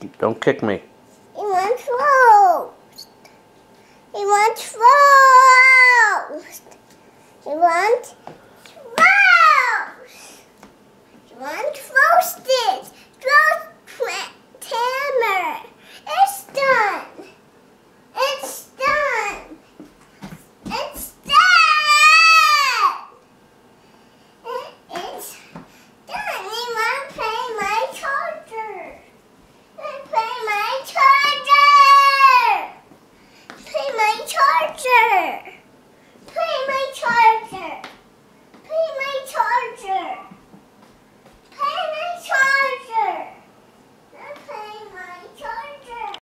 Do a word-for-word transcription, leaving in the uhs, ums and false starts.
Don't kick me. He wants roast. He wants roast. He wants roast. He wants roasted. Roast hammer. It's done. It's done. It's done. It- It's done. He wants to play my charger. Play my charger! Play my charger! Play my charger!